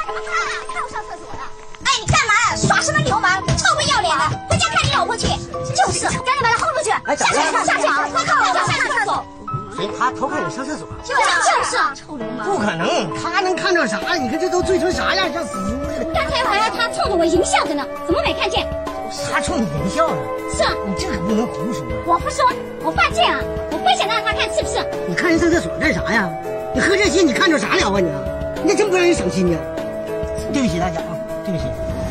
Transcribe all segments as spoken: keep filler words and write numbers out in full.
什么看啊？看我上厕所了。哎，你干嘛呀？耍什么流氓？臭不要脸的！回家看你老婆去。就是，赶紧把他轰出去！ 哎， 下去，下去！快看我上厕所。 谁？他偷看你上厕所？ 就是就是啊，臭流氓！ 不可能，他能看着啥？你看这都醉成啥样，像死猪似的。 刚才还他冲着我淫笑着呢，怎么没看见？ 他冲你淫笑呢？ 是啊。 你这可不能胡说。 我不说，我发贱啊！我不想让他看，是不是？ 你看人上厕所干啥呀？你喝这些，你看着啥了啊你？你这真不让人省心呢。对不起大家啊，对不起。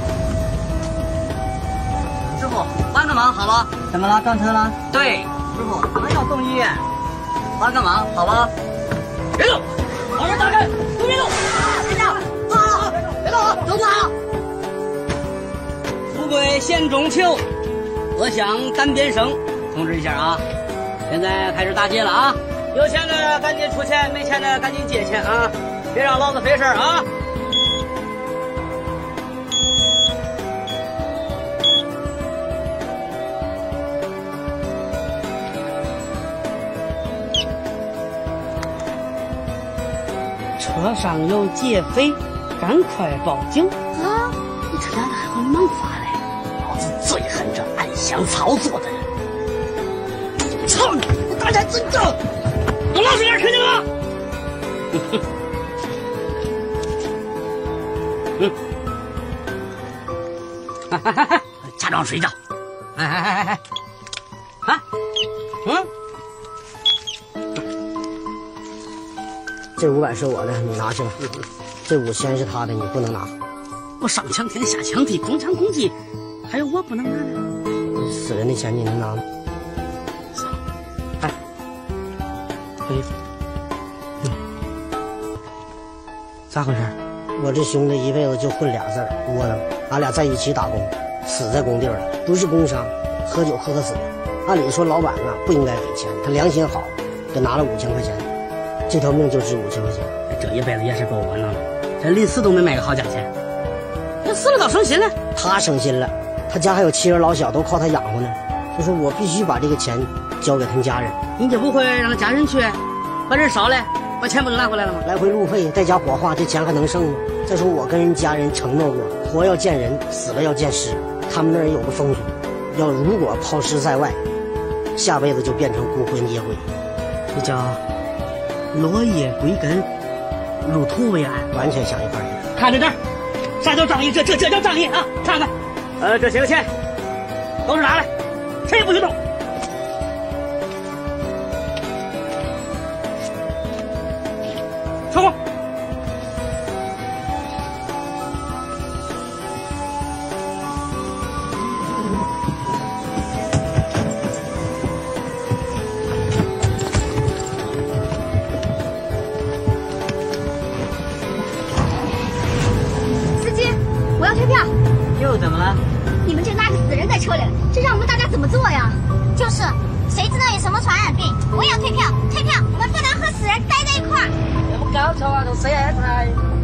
师傅，帮个忙好吗？ 怎么了？撞车了？ 对，师傅，可能要送医院，帮个忙好吗？别动，把门打开，都别动！别动！坐好，别动啊，都坐好。富贵县中秋，我想单边省，通知一下啊！现在开始大街了啊！有钱的赶紧出钱，没钱的赶紧借钱啊！别让老子费事儿啊！车上有劫匪，赶快报警！ 啊， 你这丫的还会盲法嘞！老子最恨这暗箱操作的人！操你！我大家真正，我老实点，听见了吗？嗯，哈哈哈哈！假装睡觉。哎哎哎哎哎！啊，嗯。 这五百是我的，你拿去吧。这五千是他的，你不能拿。 我上抢天下抢地，公抢公地，还有我不能拿的。 死人的钱你能拿吗？ 哎，哎，嗯，咋回事？ 我这兄弟一辈子就混俩字儿窝囊。俺俩在一起打工，死在工地了，不是工伤，喝酒喝死的。按理说老板呢不应该给钱，他良心好，就拿了五千块钱。这条命就值五千块钱， 这一辈子也是够窝囊的，这临死都没卖个好价钱。这死了倒省心了， 他省心了，他家还有妻儿老小都靠他养活呢。就说我必须把这个钱交给他们家人。 你就不会让他家人去把人烧了，把钱不就拿回来了吗？ 来回路费再加火化，这钱还能剩吗？再说我跟人家人承诺过，活要见人，死了要见尸。他们那儿有个风俗，要如果抛尸在外，下辈子就变成孤魂野鬼， 这叫落叶归根，入土为安， 完全想一块去。 看着这儿，啥叫仗义？这这这叫仗义啊！看看，呃，这些个钱都是拿来，谁也不许动。收工。 退票！ 又怎么了？ 你们这拉着死人在车里，这让我们大家怎么做呀？就是，谁知道有什么传染病？我要退票！退票！我们不能和死人待在一块儿。 有冇搞错啊？同死人一齊？